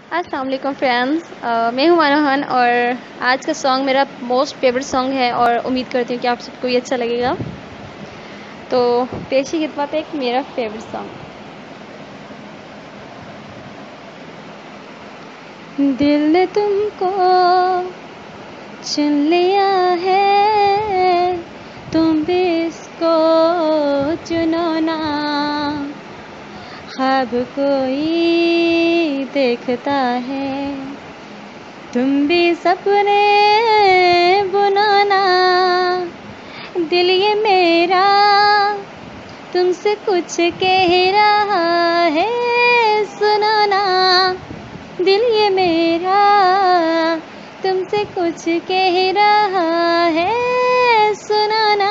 अस्सलाम वालेकुम फ्रेंड्स, मैं हूं मानोहन और आज का सॉन्ग मेरा मोस्ट फेवरेट सॉन्ग है और उम्मीद करती हूँ कि आप सबको ये अच्छा लगेगा। तो पेशी खिदमत एक मेरा फेवरेट सॉन्ग। दिल ने तुमको चुन लिया है, तुम भी इसको चुनो ना। ख्वाब कोई देखता है, तुम भी सपने बुनाना। दिल ये मेरा तुमसे कुछ कह रहा है, सुनो ना। दिल ये मेरा तुमसे कुछ कह रहा है, सुनो ना।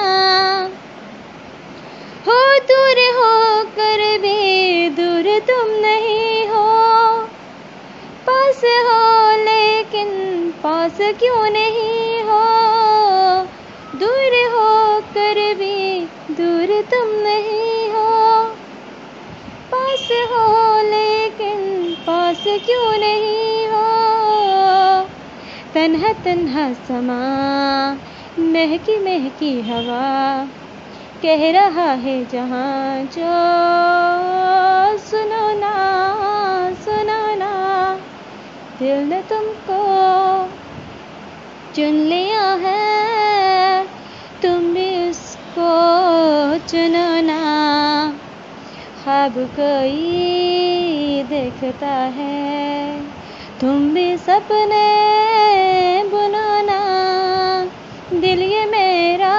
हो दूर हो कर भी दूर तुम नहीं हो, पास हो लेकिन पास क्यों नहीं हो। दूर हो कर भी दूर तुम नहीं हो, पास हो लेकिन पास क्यों नहीं हो। तन्हा तन्हा समा, महकी महकी हवा, कह रहा है जहाँ जो, सुनो ना सुनो ना। दिल ने तुमको चुन लिया है, तुम भी उसको चुनो ना। ख्वाब कोई देखता है, तुम भी सपने बुनाना। दिल ये मेरा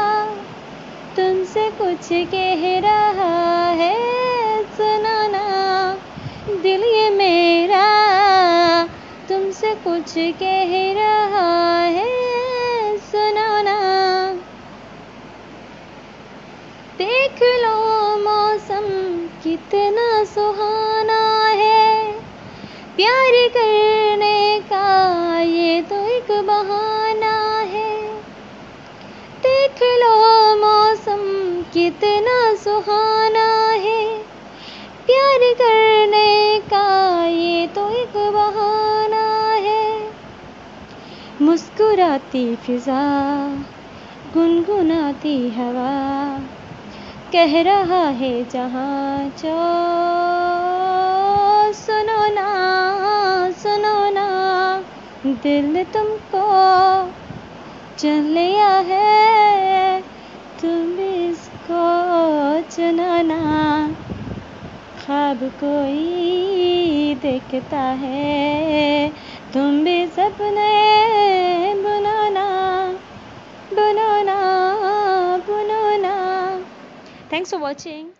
तुमसे कुछ कह रहा है, सुनो ना। दिल ये मेरा तुमसे कुछ कह रहा है, सुनो ना। देख लो मौसम कितना सुहाना है, प्यार करने का ये तो एक बहाना है। देख लो मौसम कितना सुहाना है, प्यार करने का ये तो एक बहाना है। मुस्कुराती फिजा, गुनगुनाती हवा, कह रहा है जहाँ जो, सुनो ना सुनो ना। दिल ने तुमको चुन लिया है, तुम भी इसको चुनो ना। ख्वाब कोई देखता है, तुम भी सपने बुनाना बुनाना बुनाना। Thanks for watching.